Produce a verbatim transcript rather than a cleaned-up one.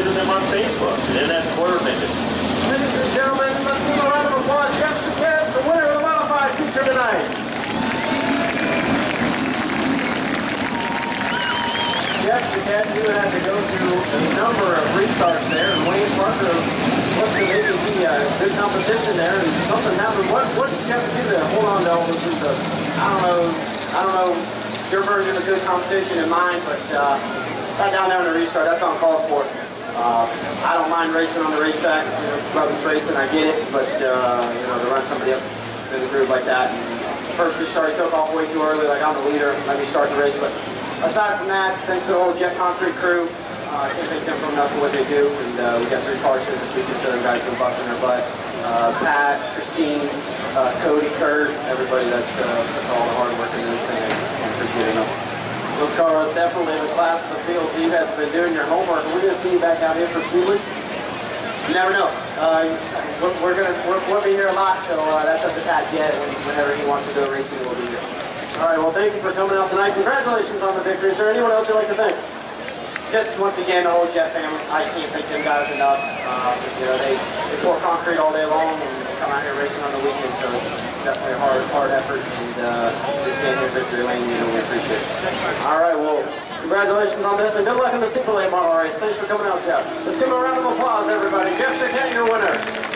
to them on Facebook, and that's Quarter Midget. Ladies and gentlemen, let's give a round of applause. Jeff Duquette, the winner of the modified feature tonight. Jeff Duquette, you had to go through a number of restarts there, and Wayne Parker looked to maybe be a good competition there, and something happened. What, what did you have to do to hold on to all those restarts? I don't know, I don't know your version of good competition and mine, but uh, got down there on the restart, that's uncalled for. Uh, I don't mind racing on the racetrack, you know, brothers racing, I get it, but uh, you know, to run somebody up in the groove like that. And first restart, he took off way too early, like I'm the leader, let me start the race. But aside from that, thanks to the whole Jet Concrete crew, uh, I can't thank them for enough for what they do, and uh, we got three cars here this weekend, so them guys been busting their butt. Uh, Pat, Christine, uh, Cody, Kurt, everybody that's uh, that's all the hard work and everything, I appreciate it enough. Well, Carlos, definitely the class of the field. You have been doing your homework. We're going to see you back out here for Speedweek. You never know. Uh, we're, we're gonna we're, we'll be here a lot, so uh, that's up to Pat Jet. Whenever he wants to go racing, we'll be here. All right. Well, thank you for coming out tonight. Congratulations on the victory. Is there anyone else you'd like to thank? Just once again, the whole Jet family. I can't thank them guys enough. Uh, you know, they, they pour concrete all day long and come out here racing on the weekend, so it's definitely a hard, hard effort. And uh, we stand here in victory lane, you know, we appreciate it. All right. Well, congratulations on this, and good luck in the Super Late Model race. Thanks for coming out, Jeff. Let's give him a round of applause, everybody. Jeff Duquette, your winner.